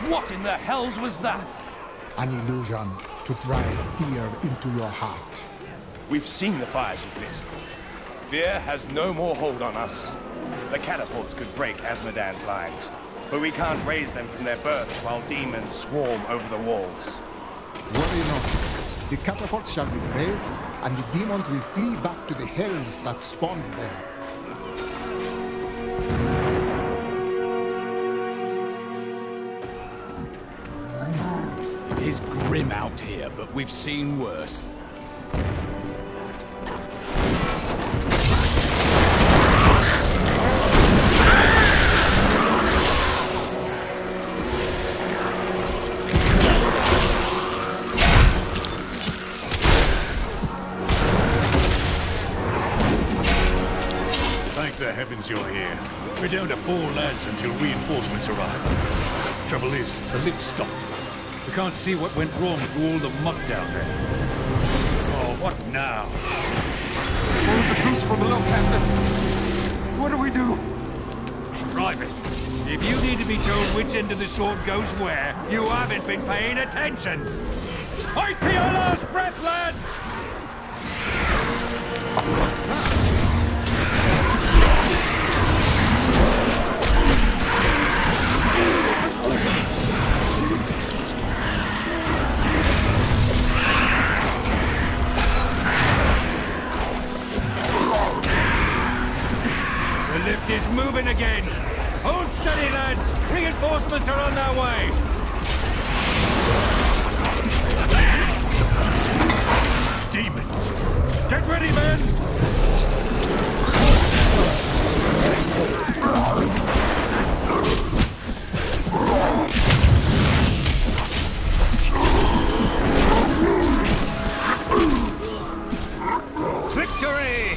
What in the hells was that? An illusion to drive fear into your heart. We've seen the fires you've lit. Fear has no more hold on us. The catapults could break Azmodan's lines, but we can't raise them from their berths while demons swarm over the walls. Worry not. The catapults shall be raised, and the demons will flee back to the hells that spawned them. It is grim out here, but we've seen worse. Thank the heavens you're here. We're down to 4 lads until reinforcements arrive. Trouble is, the lift stopped. We can't see what went wrong through all the muck down there. Oh, what now? One of the brutes from below, Captain. What do we do? Drive it. If you need to be told which end of the sword goes where, you haven't been paying attention. Fight to your last breath, lads! The lift is moving again! Hold steady, lads! Reinforcements are on their way! Demons! Get ready, men! Victory!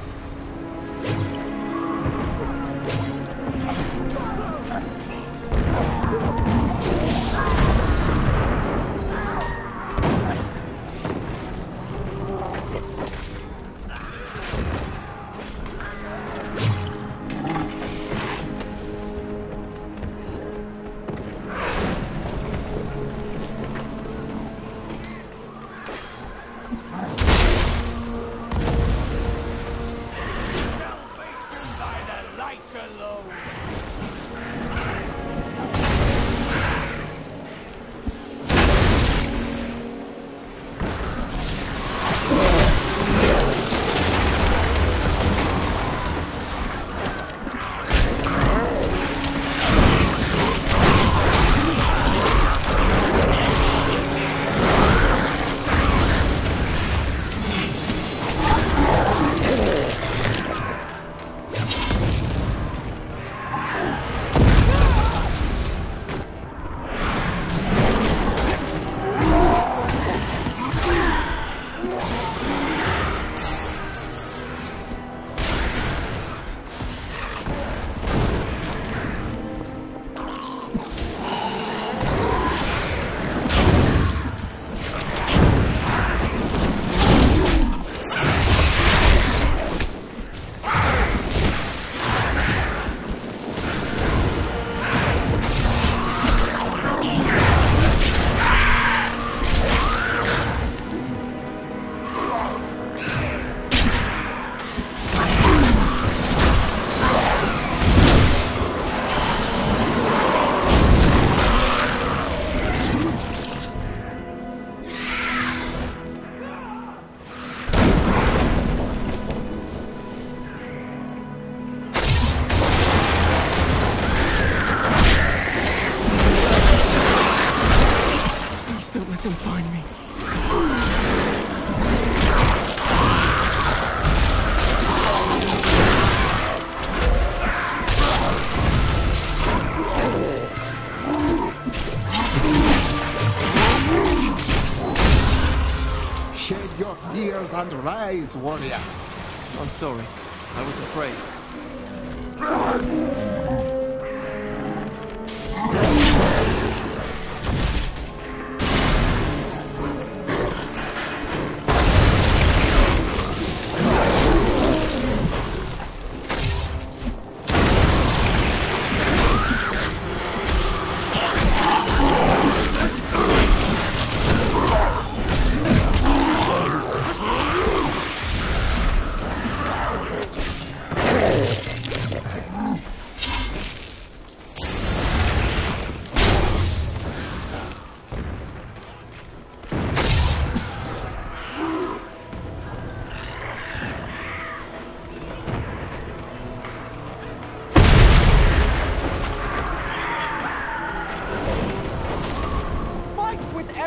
And rise, warrior. I'm sorry. I was afraid.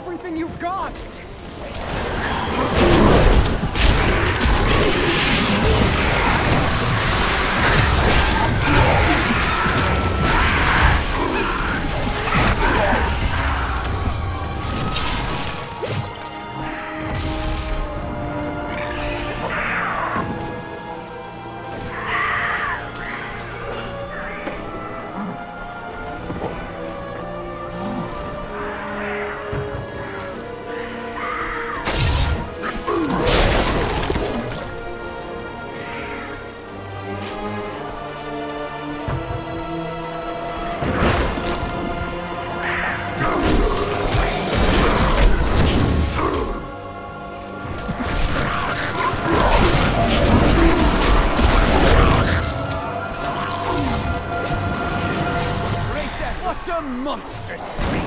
everything you've got! Monstrous!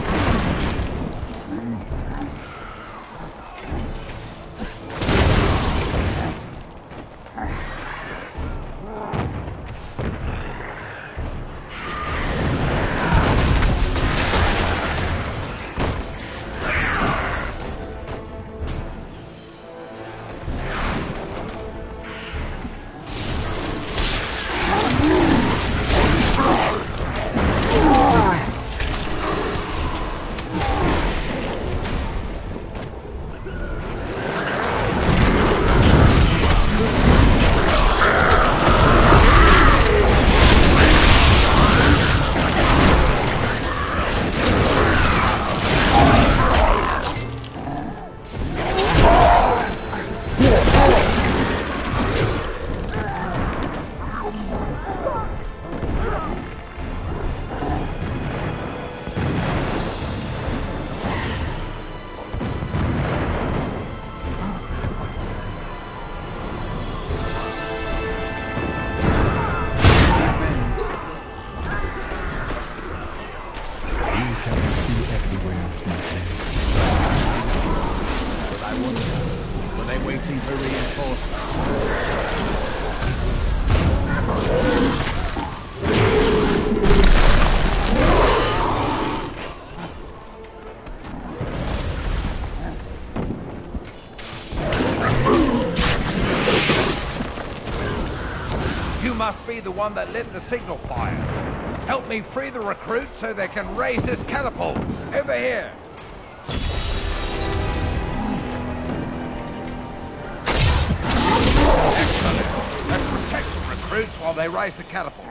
Waiting for reinforcements. You must be the one that lit the signal fires. Help me free the recruits so they can raise this catapult. Over here. Excellent. Let's protect the recruits while they raise the catapult.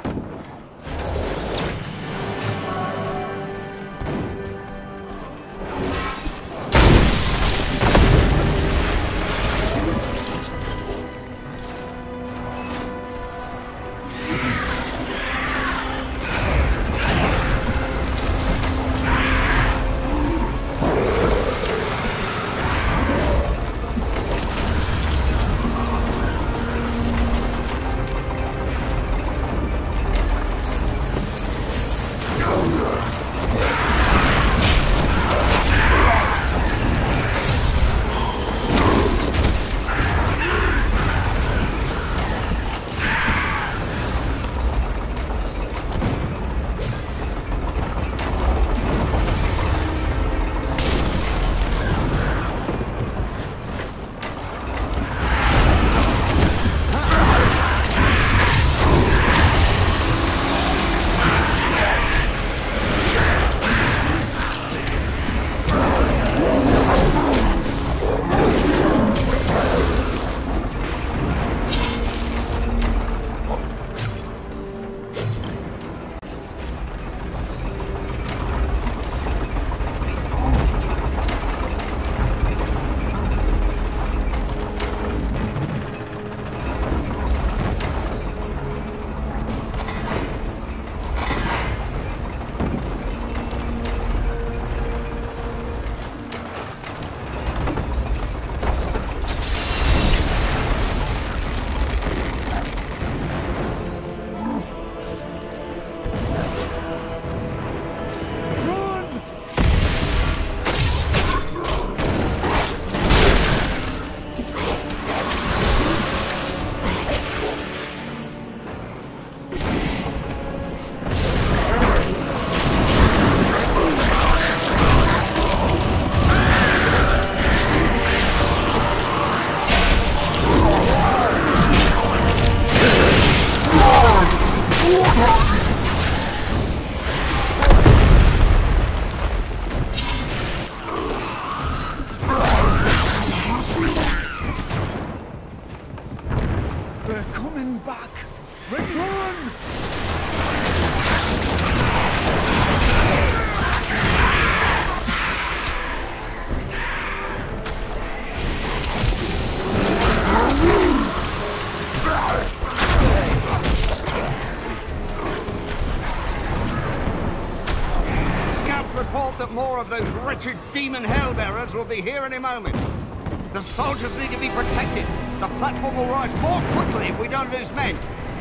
report that more of those wretched demon hellbearers will be here any moment. The soldiers need to be protected. The platform will rise more quickly if we don't lose men.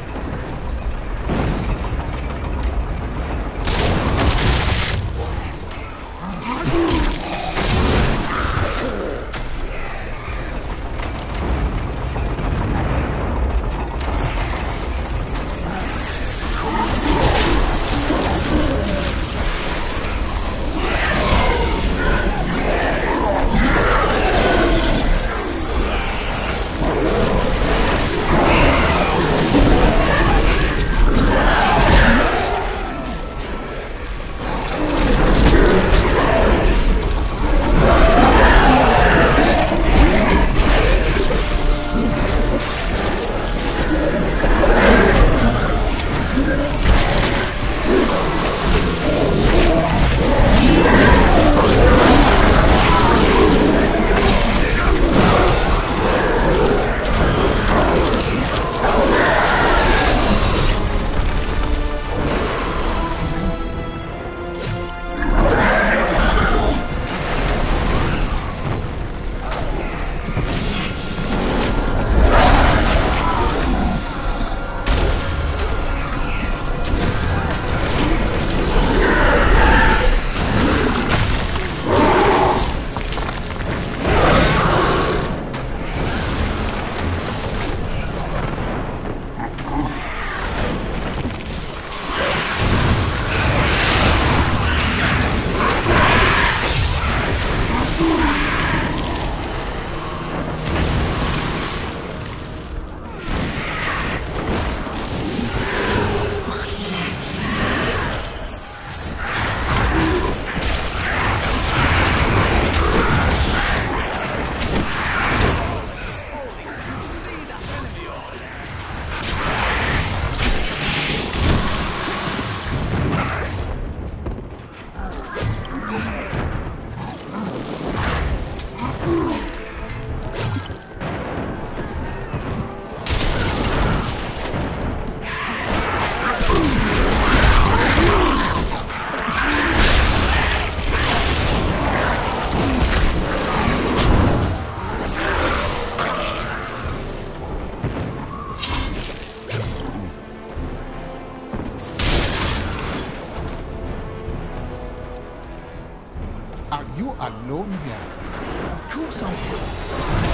Are you alone here? Of course I am.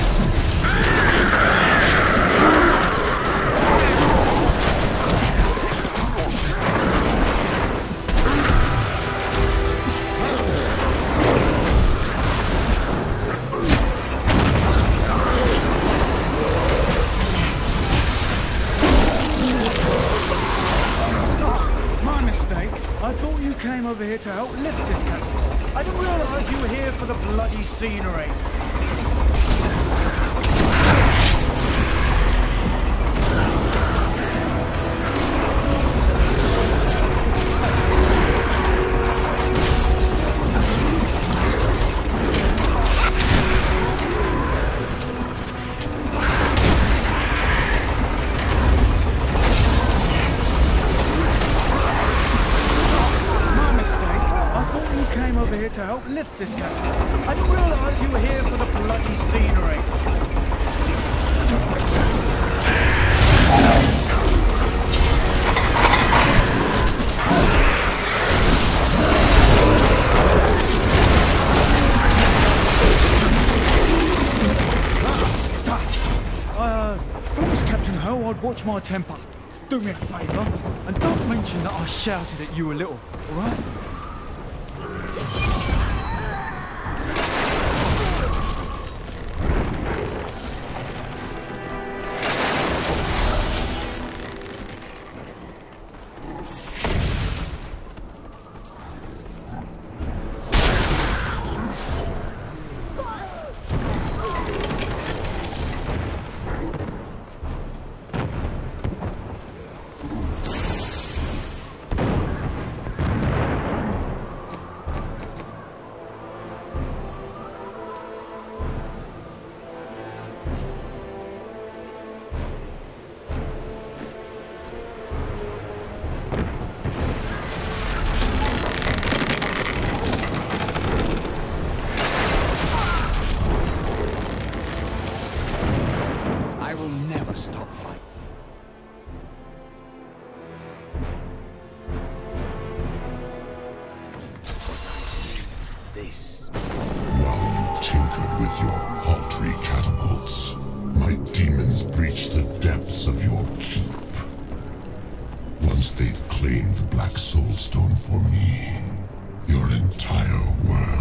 My mistake. I thought you came over here to help lift this catapult. I didn't realise you were here for the bloody scenery. Over here to help lift this catapult. I didn't realise you were here for the bloody scenery. I promised Captain Ho I'd watch my temper. Do me a favour and don't mention that I shouted at you a little, alright? claim the Black Soul Stone for me, your entire world